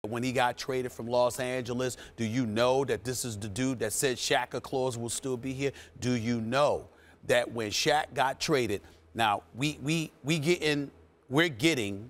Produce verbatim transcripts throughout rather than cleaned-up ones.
When he got traded from Los Angeles, do you know that this is the dude that said Shaq Claus will still be here? Do you know that when Shaq got traded, now we we we getting we're getting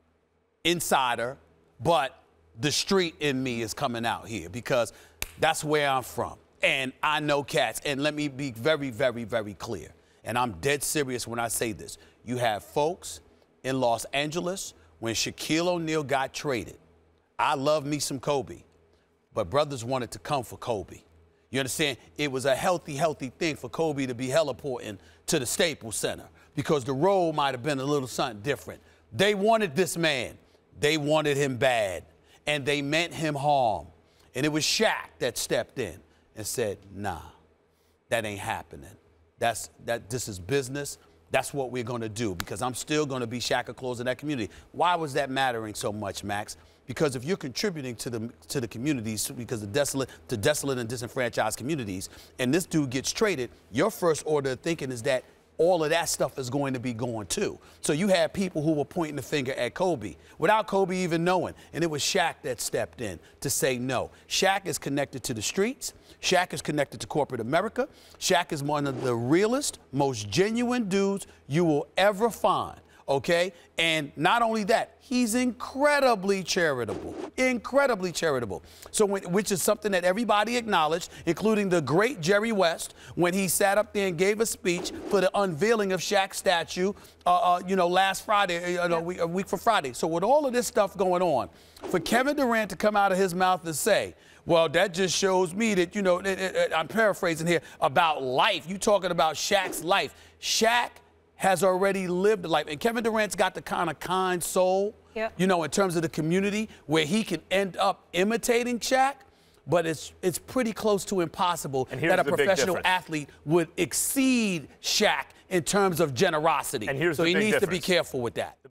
insider, but the street in me is coming out here because that's where I'm from. And I know cats. And let me be very, very, very clear. And I'm dead serious when I say this. You have folks in Los Angeles when Shaquille O'Neal got traded. I love me some Kobe, but brothers wanted to come for Kobe. You understand? It was a healthy, healthy thing for Kobe to be heliporting to the Staples Center because the role might have been a little something different. They wanted this man. They wanted him bad, and they meant him harm. And it was Shaq that stepped in and said, nah, that ain't happening. That's, that, this is business. That's what we're going to do because I'm still going to be Shaq Claus in that community. Why was that mattering so much, Max? Because if you're contributing to the to the communities, because of desolate to desolate and disenfranchised communities, and this dude gets traded, your first order of thinking is that all of that stuff is going to be going too. So you had people who were pointing the finger at Kobe without Kobe even knowing, and it was Shaq that stepped in to say no. Shaq is connected to the streets. Shaq is connected to corporate America. Shaq is one of the realest, most genuine dudes you will ever find. Okay? And not only that, he's incredibly charitable, incredibly charitable. So, when, which is something that everybody acknowledged, including the great Jerry West, when he sat up there and gave a speech for the unveiling of Shaq's statue, uh, uh, you know, last Friday, uh, no, a, week, a week from Friday. So with all of this stuff going on, for Kevin Durant to come out of his mouth and say, well, that just shows me that, you know, it, it, it, I'm paraphrasing here, about life. You talking about Shaq's life. Shaq has already lived a life. And Kevin Durant's got the kind of kind soul, yep. you know, in terms of the community where he can end up imitating Shaq, but it's it's pretty close to impossible that a professional athlete would exceed Shaq in terms of generosity. And here's so the he big needs difference. to be careful with that.